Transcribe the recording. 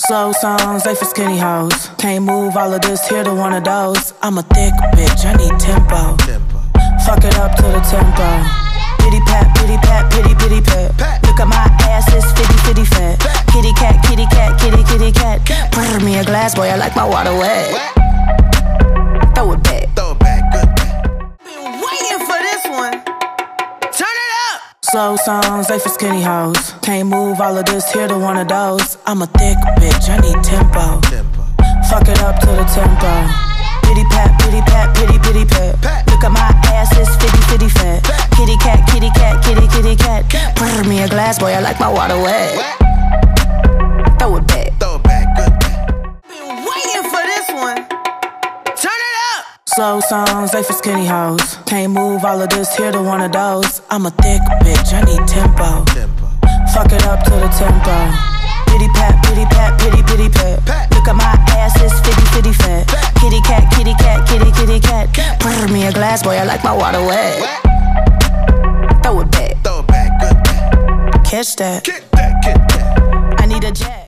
Slow songs, they for skinny hoes. Can't move all of this, here to one of those. I'm a thick bitch, I need tempo. Fuck it up to the tempo. Pity pat, pity pat, pity pity pat. Look at my ass, it's fitty fitty fat. Kitty cat, kitty cat, kitty kitty cat. Pour me a glass, boy, I like my water wet. Throw it back. Throw it back, good. Been waiting for this one. Turn it up. Slow songs, they for skinny hoes. Can't move all of this, here to one of those. I'm a thick bitch, I need tempo. Fuck it up to the tempo. Pity pat, pity pat, pity pity pat. Look at my ass, it's fitty fitty fat. Kitty cat, kitty cat, kitty kitty cat. Pour me a glass, boy, I like my water wet. Throw it back. Throw it back, good. Been waiting for this one. Turn it up. Slow songs, they for skinny hoes. Can't move all of this, here to one of those. I'm a thick bitch, I need tempo. Fuck it up to the tempo. Pity pat, pity pat, pity pity pat. Look at my ass, it's fitty fitty fat. Kitty cat, kitty cat, kitty kitty cat. Pour me a glass, boy, I like my water wet. Throw it back. Throw it back, good. Catch that. Get that, get that. I need a jet.